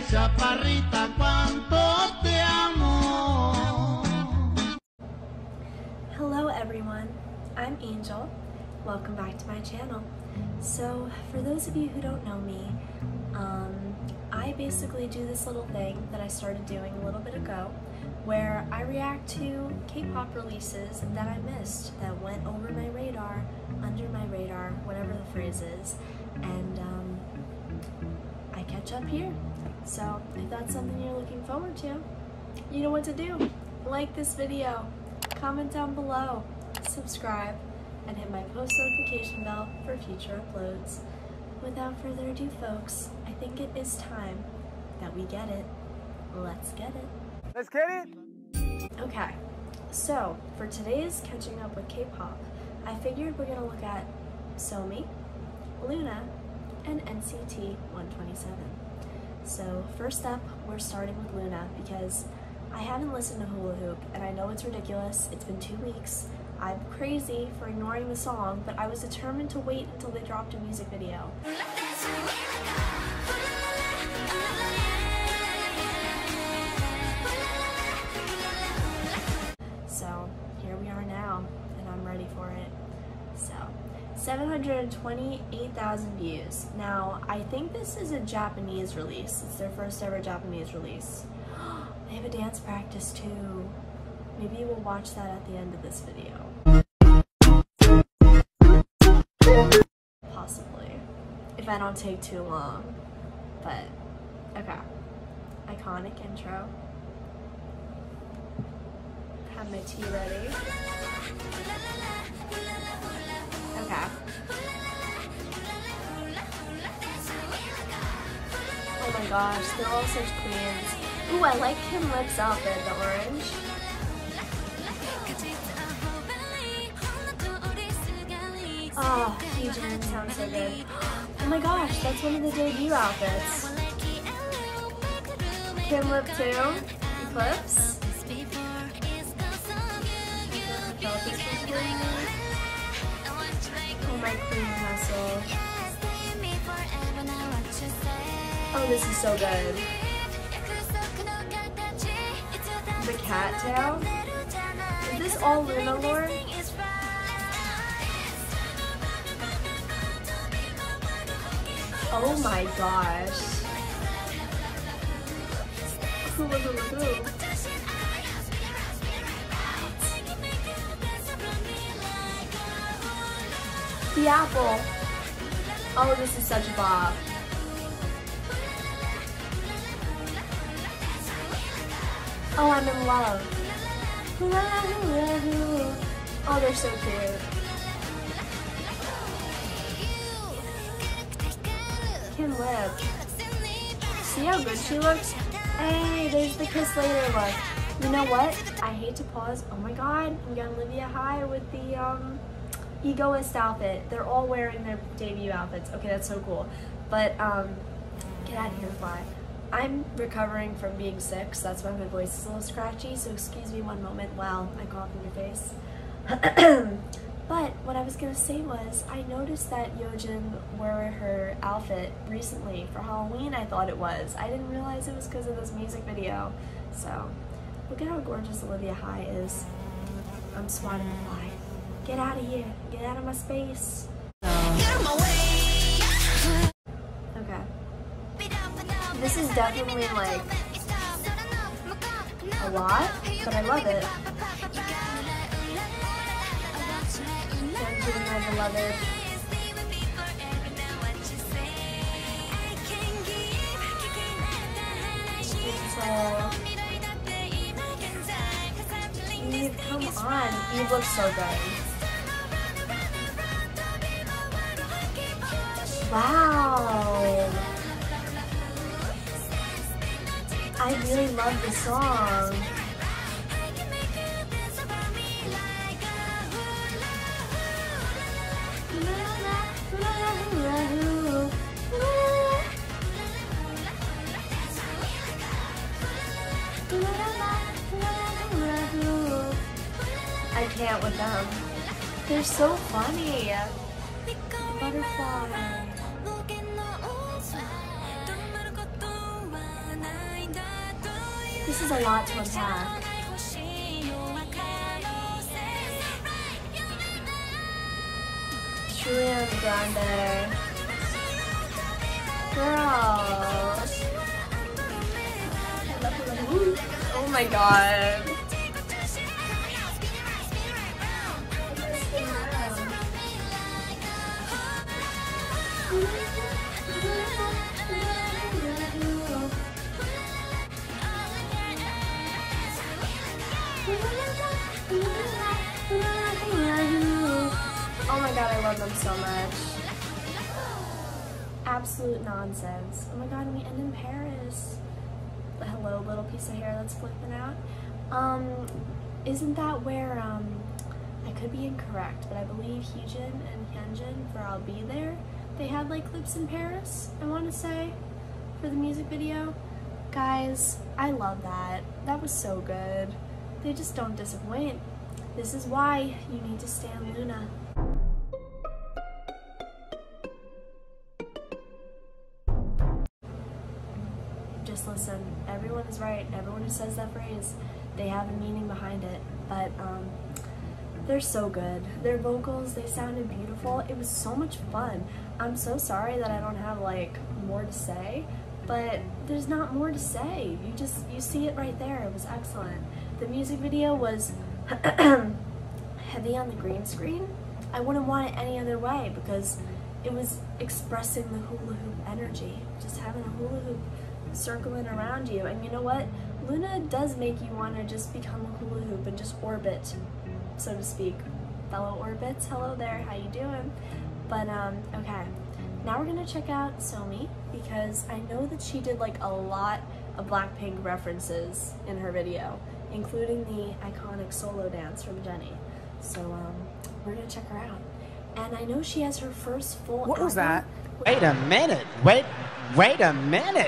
chaparrita, cuánto te amo. Hello everyone, I'm Angel. Welcome back to my channel. So for those of you who don't know me, I basically do this little thing that I started doing a little bit ago where I react to K-pop releases that I missed, that went over my radar, under my radar, whatever the phrase is, and I catch up here. So if that's something you're looking forward to, you know what to do. Like this video, comment down below, subscribe, and hit my post notification bell for future uploads. Without further ado, folks, I think it is time that we get it. Let's get it. Let's get it! Okay, so for today's Catching Up with K-pop, I figured we're gonna look at Somi, Loona, and NCT 127. So first up, we're starting with Loona because I haven't listened to Hula Hoop, and I know it's ridiculous. It's been 2 weeks. I'm crazy for ignoring the song, but I was determined to wait until they dropped a music video. So here we are now, and I'm ready for it. So 728,000 views. Now, I think this is a Japanese release. It's their first ever Japanese release. They have a dance practice too. Maybe we'll watch that at the end of this video. Possibly. If I don't take too long. But, okay. Iconic intro. Have my tea ready. Okay. Oh my gosh, they're all such queens. Ooh, I like Kim Lip's outfit, the orange. Oh, Fusion sounds so good. Oh my gosh, that's one of the debut outfits. Kim Lip too. Eclipse. Oh my queen hustle. Oh, this is so good. The cat tail. Is this all Loona lore? Oh my gosh. The apple. Oh, this is such a bop. Oh, I'm in love. Oh, they're so cute. Kim Lip. See how good she looks? Hey, there's the kiss later look. You know what? I hate to pause. Oh my god, we got Olivia High with the Egoist outfit. They're all wearing their debut outfits. Okay, that's so cool. But get out of here, fly. I'm recovering from being sick, so that's why my voice is a little scratchy, so excuse me one moment while I cough in your face. But what I was gonna say was, I noticed that Yeojin wore her outfit recently for Halloween. I thought it was. I didn't realize it was because of this music video. So, look at how gorgeous Olivia High is. I'm swatting the fly. Get out of here. Get out of my space. Okay. This is definitely like a lot, but I love it. My beloved. Eve, come on. Eve looks so good. Wow. I really love the song. I can't with them. They're so funny. Butterfly. is a lot to unpack. Julian Grande. Girl. Oh my god. Oh my god, I love them so much. Absolute nonsense. Oh my god, we end in Paris. The hello little piece of hair that's flipping out. Isn't that where, I could be incorrect, but I believe Hyejin and Hyunjin for I'll Be There, they had like clips in Paris, I want to say, for the music video. Guys, I love that. That was so good. They just don't disappoint. This is why you need to stan Loona. Just listen, everyone is right. Everyone who says that phrase, they have a meaning behind it. But they're so good. Their vocals, they sounded beautiful. It was so much fun. I'm so sorry that I don't have like more to say, but there's not more to say. You see it right there. It was excellent. The music video was heavy on the green screen. I wouldn't want it any other way because it was expressing the hula hoop energy. Just having a hula hoop circling around you. And you know what? Loona does make you want to just become a hula hoop and just orbit, so to speak. Fellow orbits, hello there, how you doing? But okay, now we're gonna check out Somi because I know that she did like a lot of Blackpink references in her video, including the iconic solo dance from Jennie. So we're gonna check her out. And I know she has her first full What was album. that? Wait a minute. Wait a minute.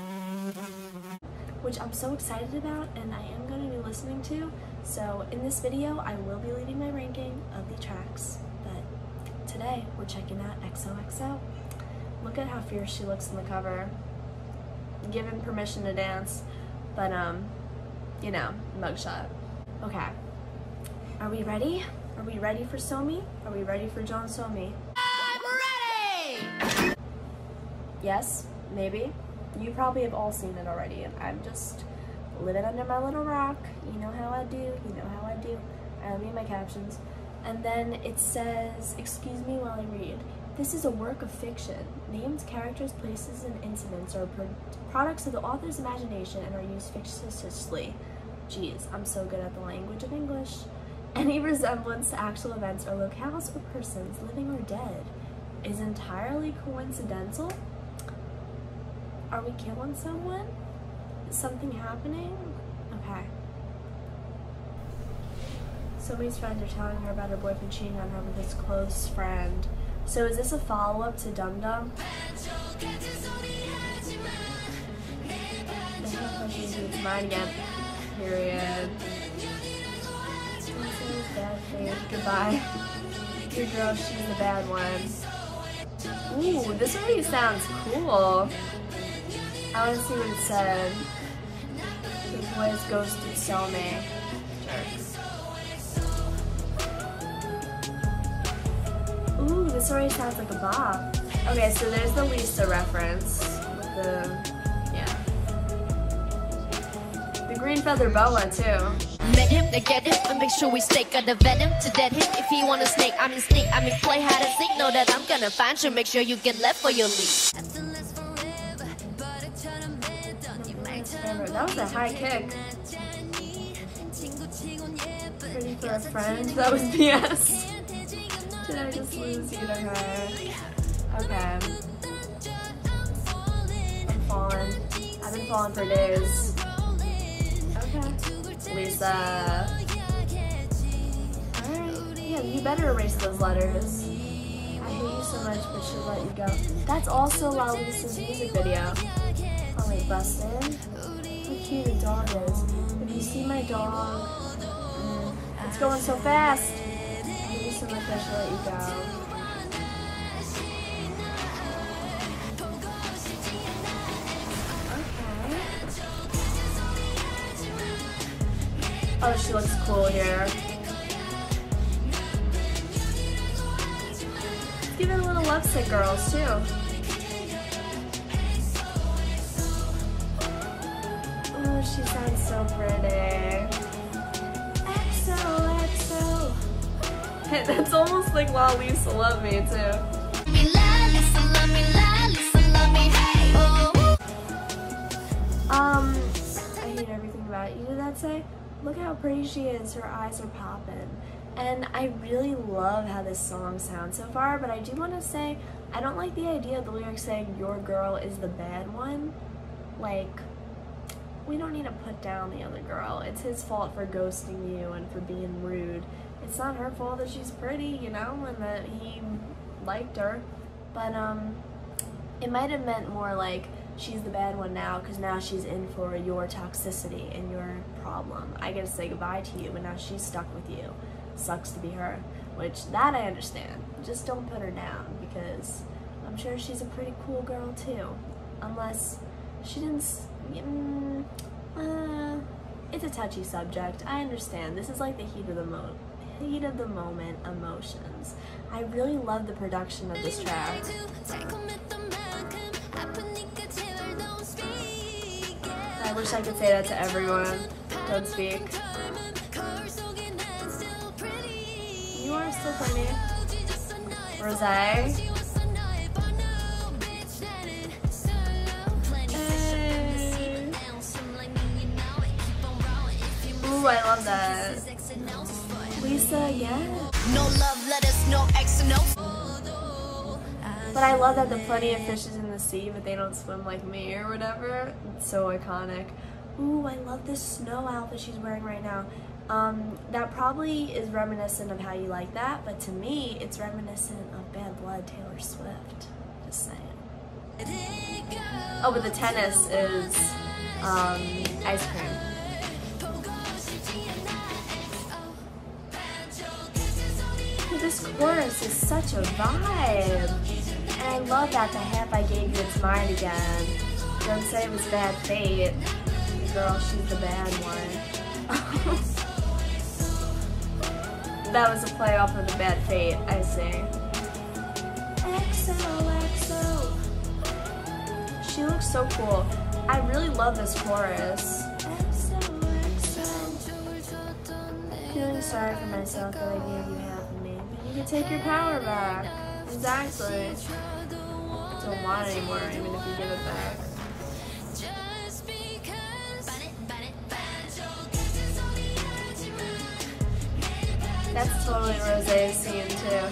Which I'm so excited about and I am going to be listening to. So in this video, I will be leaving my ranking of the tracks. But today, we're checking out XOXO. Look at how fierce she looks in the cover. Given permission to dance, but you know, mugshot. Okay, are we ready? Are we ready for Somi? Are we ready for John Somi? I'm ready! Yes, maybe. You probably have all seen it already, and I'm just living under my little rock. You know how I do, you know how I do. I read my captions. And then it says, excuse me while I read. This is a work of fiction. Names, characters, places, and incidents are products of the author's imagination and are used fictitiously. Jeez, I'm so good at the language of English. Any resemblance to actual events or locales or persons, living or dead, is entirely coincidental. Are we killing someone? Is something happening? Okay. Somi's friends are telling her about her boyfriend cheating on her with his close friend. So is this a follow-up to Dum Dum? It's mine again. Period. Bad face. Goodbye. Your girl, she's the bad one. Ooh, this already sounds cool. I want to see what it said. The boys ghosted Somi. Ooh, this already sounds like a bop. Okay, so there's the Lisa reference. With the, yeah. The green feather boa, too. Met him to get him and make sure we stake on the venom to dead him. If he wanna snake, I mean sneak, I mean play hide and seek. Know that I'm gonna find you, make sure you get left for your leave. That was a high kick. Pretty for a friend. That was BS. Did I just lose you to her? Okay. I'm falling. I've been falling for days. Okay. Lisa. Alright. Yeah, you better erase those letters. I hate you so much, but she'll let you go. That's also La Lisa's music video. Oh wait, busted. How cute a dog is. If you see my dog, it's going so fast. I hate you so much, I should let you go. Okay. Oh, she looks cool here. Give it a little Lovesick Girls too. Oh, she sounds so pretty. XOXO. Hey, that's almost like La Lisa Love Me too. I hate everything about you. Did that say? Look how pretty she is. Her eyes are popping. And I really love how this song sounds so far, but I do want to say I don't like the idea of the lyrics saying your girl is the bad one. Like, we don't need to put down the other girl. It's his fault for ghosting you and for being rude. It's not her fault that she's pretty, you know, and that he liked her. But it might have meant more like she's the bad one now because now she's in for your toxicity and your problem. I get to say goodbye to you, but now she's stuck with you. Sucks to be her, which that I understand. Just don't put her down because I'm sure she's a pretty cool girl too. Unless she didn't, it's a touchy subject. I understand. This is like the heat of the moment emotions. I really love the production of this track. I wish I could say that to everyone. Don't speak. You are so funny. Rose. Hey. Ooh, I love that. Lisa, yeah. No love letters, no X, no. But I love that the plenty of fishes in the sea, but they don't swim like me or whatever. It's so iconic. Ooh, I love this snow outfit she's wearing right now. That probably is reminiscent of How You Like That, but to me, it's reminiscent of Bad Blood, Taylor Swift. Just saying. Oh, but the tennis is ice cream. This chorus is such a vibe. And I love that the half I gave you, it's mine again. Don't say it was bad fate. Girl, she's the bad one. That was a play off of the bad fate, I see. XOXO. She looks so cool. I really love this chorus. XOXO. Feeling sorry for myself that I gave you half of me. But you can take your power back. Exactly. Don't want it anymore, even if you give it back. That's totally Rosé's scene too.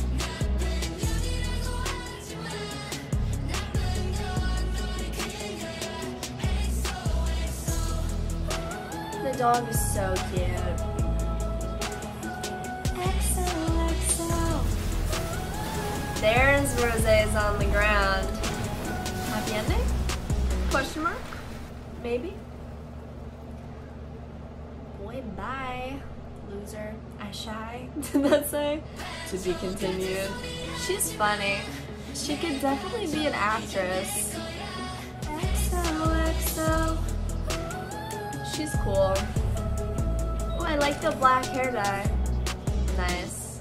The dog is so cute. XOXO. There's Rosé's on the ground. Happy ending? Question mark? Maybe? Boy, bye. Loser. I shy. Did that say? To be continued. She's funny. She could definitely be an actress. XOXO. She's cool. Oh, I like the black hair dye. Nice.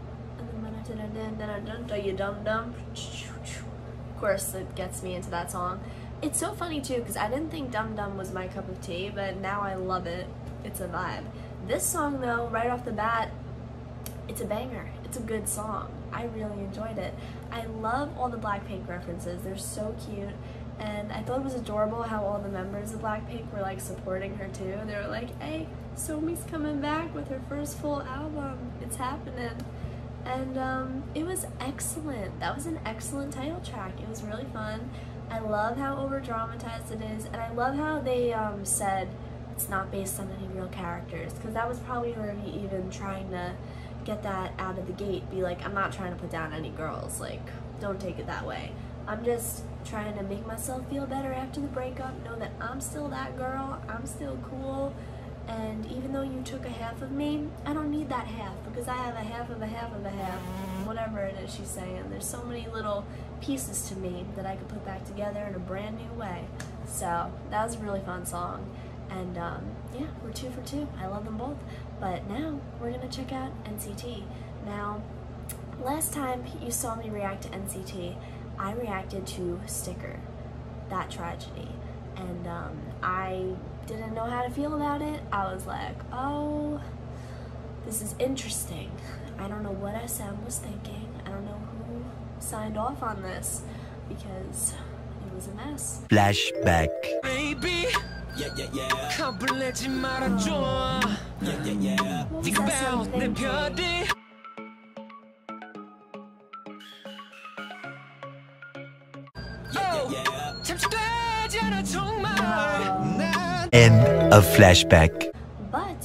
You dum dum. Of course, it gets me into that song. It's so funny too because I didn't think Dum Dum was my cup of tea, but now I love it. It's a vibe. This song though, right off the bat, it's a banger. It's a good song. I really enjoyed it. I love all the Blackpink references. They're so cute. And I thought it was adorable how all the members of Blackpink were like supporting her too. They were like, hey, Somi's coming back with her first full album. It's happening. And it was excellent. That was an excellent title track. It was really fun. I love how over dramatized it is. And I love how they said it's not based on any real characters. Because that was probably already even trying to get that out of the gate. Be like, I'm not trying to put down any girls. Like, don't take it that way. I'm just trying to make myself feel better after the breakup, know that I'm still that girl, I'm still cool, and even though you took a half of me, I don't need that half because I have a half of a half of a half, whatever it is she's saying. There's so many little pieces to me that I could put back together in a brand new way. So that was a really fun song. And yeah, we're 2 for 2. I love them both. But now we're gonna check out NCT. Now, last time you saw me react to NCT, I reacted to Sticker, That Tragedy. And I didn't know how to feel about it. I was like, oh, this is interesting. I don't know what SM was thinking. I don't know who signed off on this because it was a mess. Flashback. Baby, 겁을내지 말아줘. What was SM thinking? End of flashback. But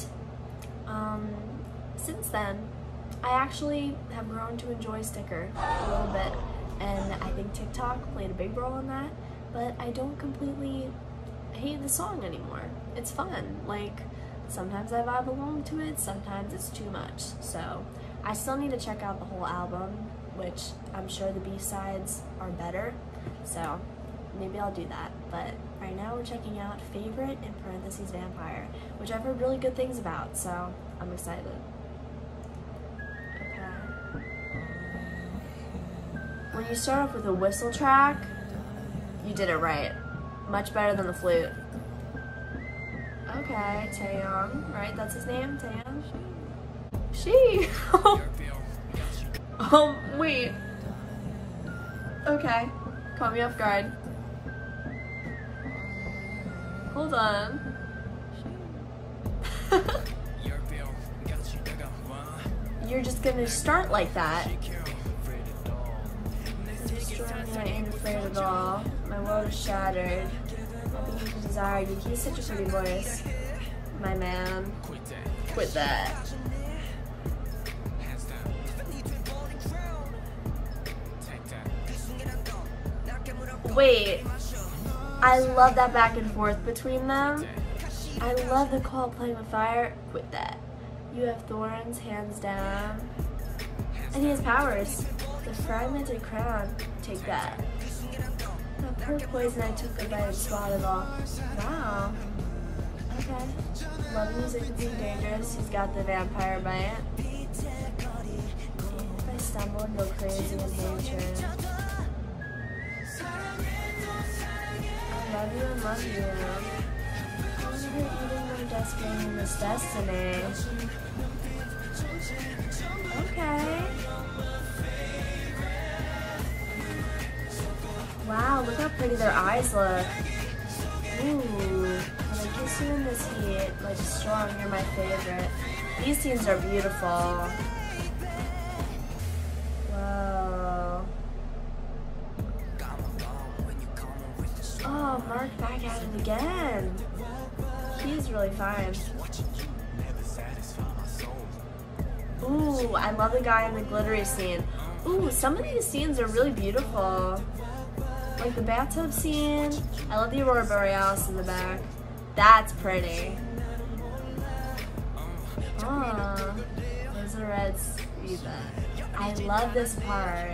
since then, I actually have grown to enjoy Sticker a little bit, and I think TikTok played a big role in that. But I don't completely hate the song anymore. It's fun. Like, sometimes I vibe along to it, sometimes it's too much. So I still need to check out the whole album, which I'm sure the B-sides are better. So maybe I'll do that. But right now we're checking out Favorite in parentheses Vampire, which I've heard really good things about, so I'm excited. Okay. When you start off with a whistle track, you did it right. Much better than the flute. Okay, Taeyong, right? That's his name, Taeyong? She! Wait. Okay, caught me off guard. Hold on. You're just gonna start like that. I ain't afraid at all. My world is shattered. I think you desire you. He's such a pretty voice. My man. Quit that. Wait. I love that back and forth between them. I love the call playing with fire. Quit that. You have thorns, hands down. And he has powers. The fragmented crown. Take that. That perk poison I took the bite and swallowed all. Wow. Okay. Love music can be dangerous. He's got the vampire bite. If I stumble and go crazy in hatred. I love you and love you. I wonder even when desperate in this destiny. Okay. Wow, look how pretty their eyes look. Ooh. When I kiss you in this heat, like strong, you're my favorite. These scenes are beautiful. Whoa. Oh, Mark back at it again. He's really fine. Ooh, I love the guy in the glittery scene. Ooh, some of these scenes are really beautiful. Like the bathtub scene. I love the Aurora Borealis in the back. That's pretty. Oh, there's a red speed. I love this part.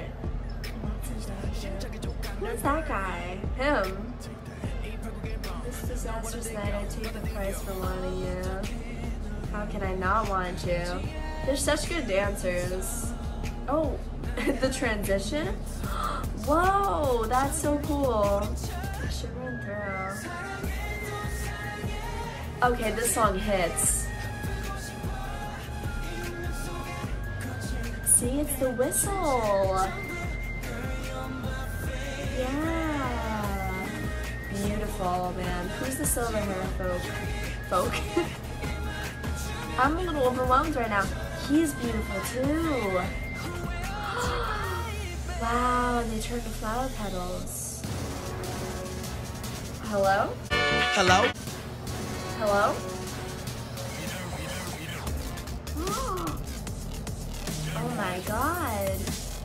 Who's that guy? Him. This disastrous night, I take the price for wanting you. How can I not want you? They're such good dancers. Oh, the transition? Whoa, that's so cool. I should run through. Okay, this song hits. See, it's the whistle. Yeah. Beautiful, man. Who's the silver hair folk? I'm a little overwhelmed right now. He's beautiful too. Wow, and they turn to flower petals. Hello? Hello? Hello? Oh my god.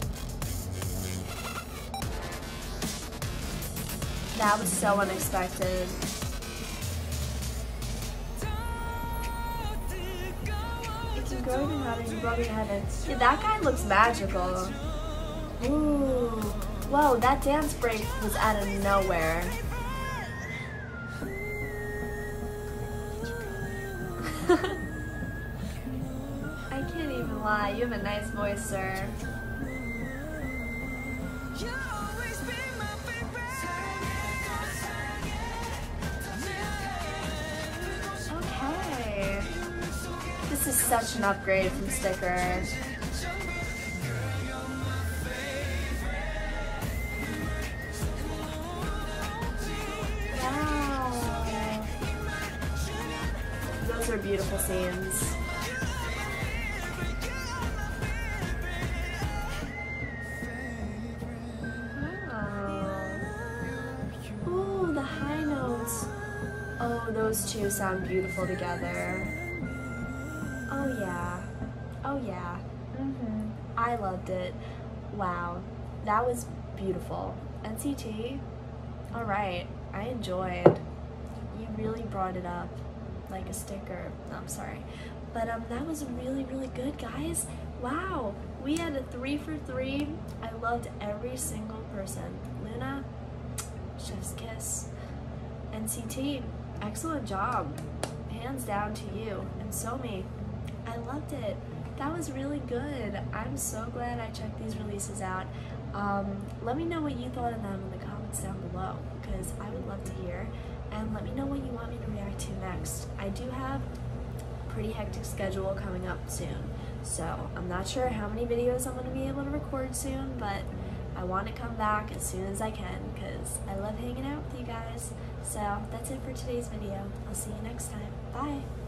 That was so unexpected. It's growing hotter, you brought me to heaven. Yeah, that guy looks magical. Ooh. Whoa, that dance break was out of nowhere. lie, you have a nice voice, sir. Okay. This is such an upgrade from Sticker. Wow. Those are beautiful scenes. Ooh, the high notes. Oh, those two sound beautiful together. Oh yeah. Oh yeah. I loved it. Wow. That was beautiful. NCT, alright. I enjoyed. You really brought it up like a sticker. No, I'm sorry. But that was really, really good, guys. Wow. We had a 3 for 3. I loved every single person. Loona, chef's kiss. NCT, excellent job. Hands down to you. And Somi, I loved it. That was really good. I'm so glad I checked these releases out. Let me know what you thought of them in the comments down below, because I would love to hear. And let me know what you want me to react to next. I do have a pretty hectic schedule coming up soon, so I'm not sure how many videos I'm going to be able to record soon, but I want to come back as soon as I can, because I love hanging out with you guys. So that's it for today's video. I'll see you next time. Bye!